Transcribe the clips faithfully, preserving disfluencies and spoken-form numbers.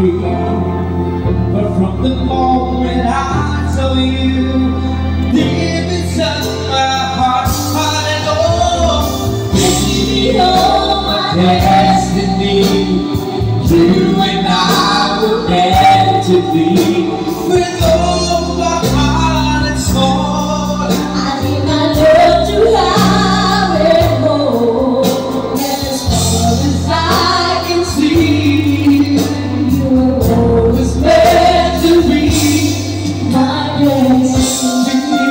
be. But from the moment I saw you, deep inside my heart, I know, baby, you're my destiny. You and I were meant to be. With all my heart and soul, I need my love to have it more. And as far as I can see, you were always meant to be my destiny.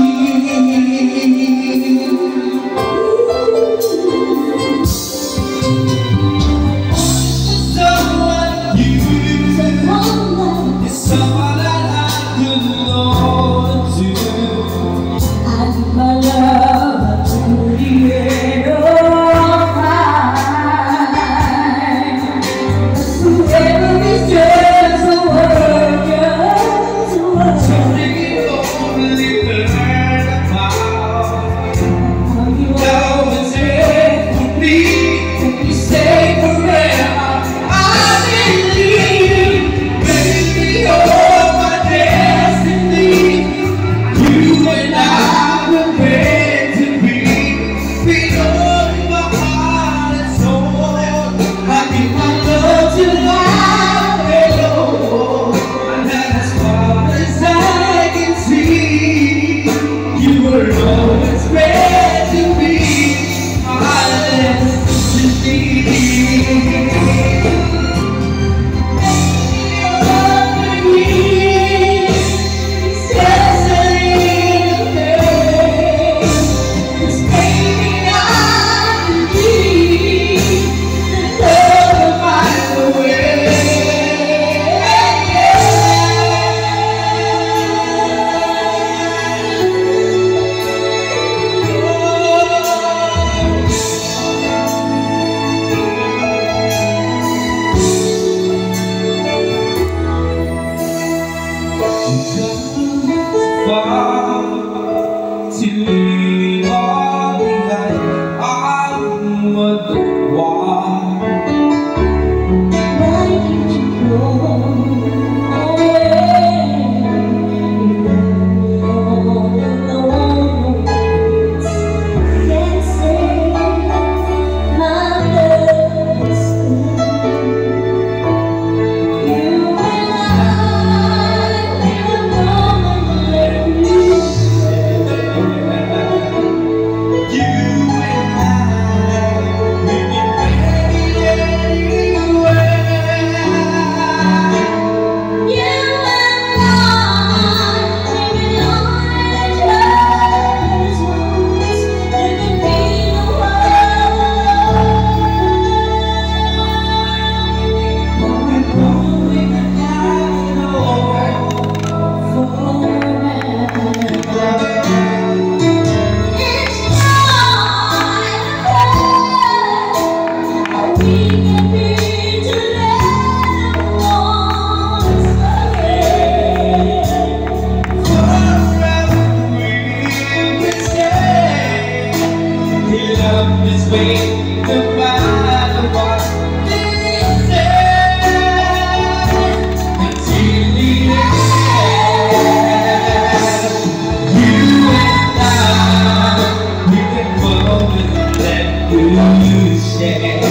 Someone you, someone is someone that I could know to. I give my love to the end of time. Whoever is just a worker, something you only learn about. How you always there for me, and you stay forever. I believe, baby, you're my destiny. You and I were meant to be. Beyond my heart and soul, I give my love to life alone. And as far as I can see, you were always meant to be my destiny. Far to leave all behind, I wonder why. Why did you go away? All alone, can't say my best. You and I, we're alone. This way, no matter what they say, until the end, you and I, we can both let you share.